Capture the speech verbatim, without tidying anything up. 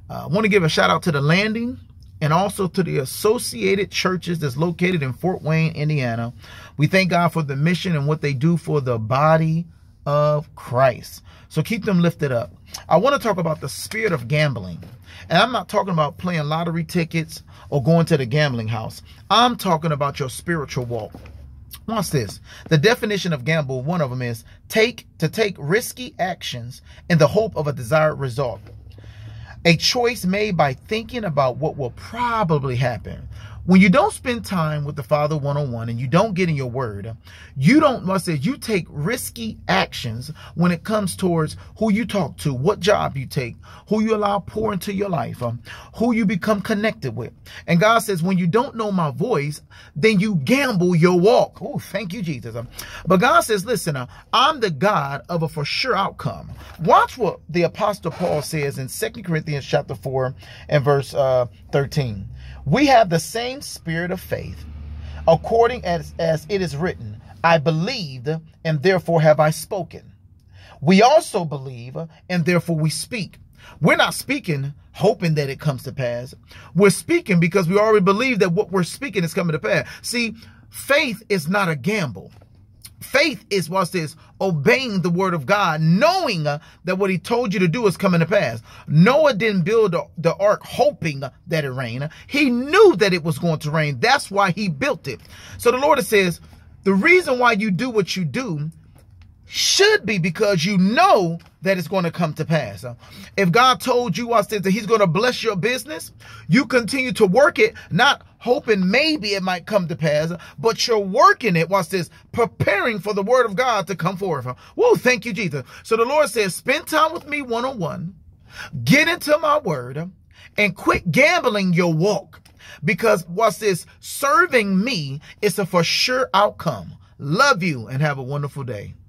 I uh, want to give a shout out to the Landing and also to the associated churches that's located in Fort Wayne, Indiana. We thank God for the mission and what they do for the body of Christ. So keep them lifted up. I want to talk about the spirit of gambling. And I'm not talking about playing lottery tickets or going to the gambling house. I'm talking about your spiritual walk. Watch this. The definition of gamble, one of them is take to take risky actions in the hope of a desired result. A choice made by thinking about what will probably happen. When you don't spend time with the Father one-on-one and you don't get in your word, you don't, what says, you take risky actions when it comes towards who you talk to, what job you take, who you allow pour into your life, um, who you become connected with. And God says, when you don't know my voice, then you gamble your walk. Oh, thank you, Jesus. Um, but God says, listen, uh, I'm the God of a for sure outcome. Watch what the Apostle Paul says in Second Corinthians chapter four and verse uh, thirteen. We have the same spirit of faith, according as, as it is written, I believed, and therefore have I spoken. We also believe, and therefore we speak. We're not speaking hoping that it comes to pass. We're speaking because we already believe that what we're speaking is coming to pass. See, faith is not a gamble. Faith is, what's this, obeying the word of God, knowing uh, that what he told you to do is coming to pass. Noah didn't build the, the ark hoping that it rained. He knew that it was going to rain. That's why he built it. So the Lord says, the reason why you do what you do should be because you know that it's going to come to pass. If God told you, watch this, that he's going to bless your business, you continue to work it, not hoping maybe it might come to pass, but you're working it, watch this, preparing for the word of God to come forth. Whoa, thank you, Jesus. So the Lord says, spend time with me one-on-one, get into my word, and quit gambling your walk. Because, watch this, serving me is a for sure outcome. Love you and have a wonderful day.